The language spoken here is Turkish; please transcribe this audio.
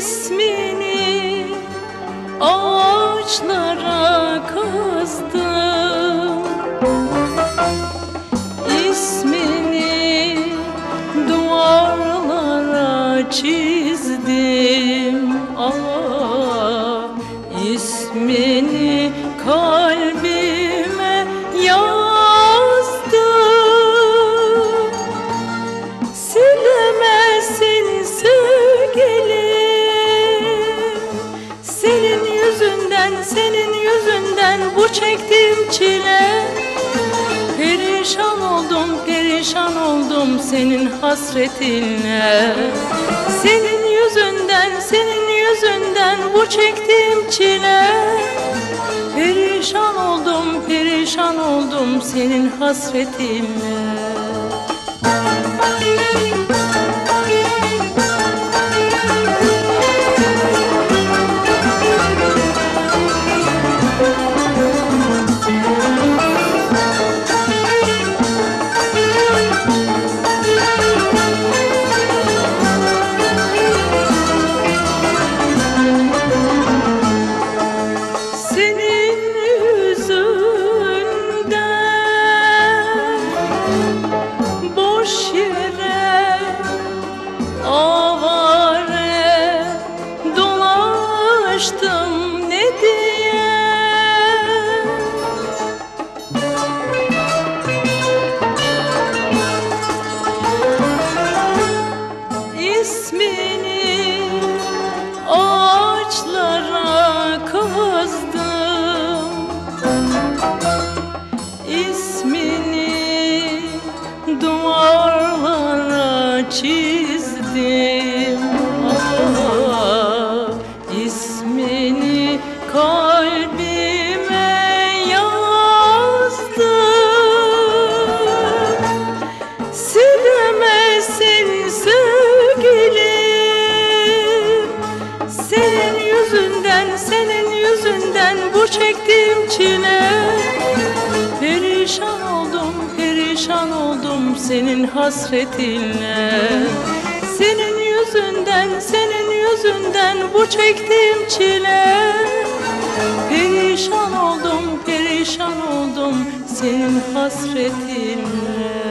İsmini ağaçlara kazdım, İsmini duvarlara çizdim. İsmini kalbime yazdım. Silemezsin sevgilim, senin yüzünden bu çektiğim çile. Perişan oldum senin hasretinle. Senin yüzünden bu çektiğim çile. Perişan oldum senin hasretinle. Ne diye İsmini ağaçlara kazdım, İsmini duvarlara çizdim. İsmini kalbime yazdım. Silemezsin sevgilim, senin yüzünden bu çektiğim çile. Perişan oldum senin hasretinle. Senin yüzünden bu çektiğim çile. Perişan oldum senin hasretinle.